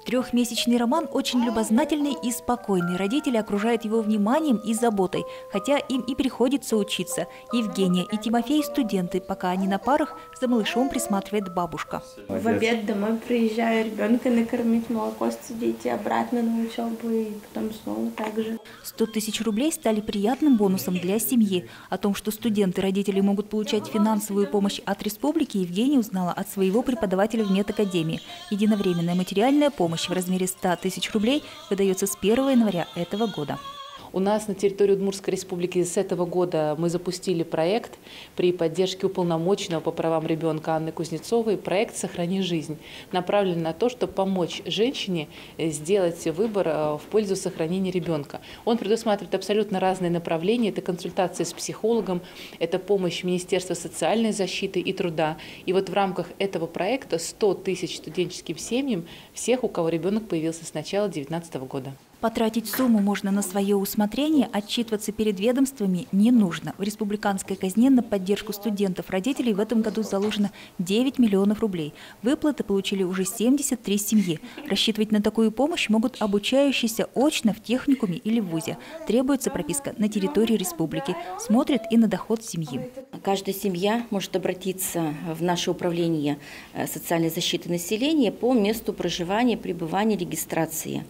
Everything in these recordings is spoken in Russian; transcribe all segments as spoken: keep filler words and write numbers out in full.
Трехмесячный Роман очень любознательный и спокойный. Родители окружают его вниманием и заботой, хотя им и приходится учиться. Евгения и Тимофей – студенты, пока они на парах, за малышом присматривает бабушка. В обед домой приезжаю, ребенка накормить, молоко сцедить и обратно на учебу, и потом снова так же. сто тысяч рублей стали приятным бонусом для семьи. О том, что студенты родители могут получать финансовую помощь от республики, Евгения узнала от своего преподавателя в медакадемии. Единовременная материальная помощь в размере ста тысяч рублей выдается с первого января этого года. У нас на территории Удмуртской республики с этого года мы запустили проект при поддержке уполномоченного по правам ребенка Анны Кузнецовой. Проект «Сохрани жизнь» направлен на то, чтобы помочь женщине сделать выбор в пользу сохранения ребенка. Он предусматривает абсолютно разные направления. Это консультация с психологом, это помощь Министерства социальной защиты и труда. И вот в рамках этого проекта сто тысяч студенческим семьям всех, у кого ребенок появился с начала две тысячи девятнадцатого года. Потратить сумму можно на свое усмотрение, отчитываться перед ведомствами не нужно. В республиканской казне на поддержку студентов-родителей в этом году заложено девять миллионов рублей. Выплаты получили уже семьдесят три семьи. Рассчитывать на такую помощь могут обучающиеся очно в техникуме или в вузе. Требуется прописка на территории республики. Смотрят и на доход семьи. Каждая семья может обратиться в наше управление социальной защиты населения по месту проживания, пребывания, регистрации.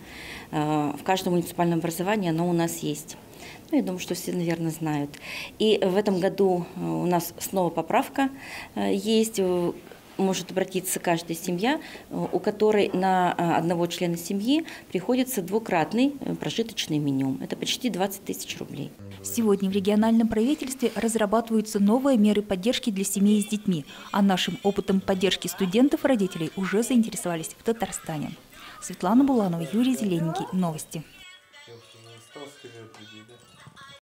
В каждом муниципальном образовании оно у нас есть. Ну, я думаю, что все, наверное, знают. И в этом году у нас снова поправка есть. Может обратиться каждая семья, у которой на одного члена семьи приходится двукратный прожиточный минимум. Это почти двадцать тысяч рублей. Сегодня в региональном правительстве разрабатываются новые меры поддержки для семей с детьми. А нашим опытом поддержки студентов и родителей уже заинтересовались в Татарстане. Светлана Буланова, Юрий Зелененький. Новости.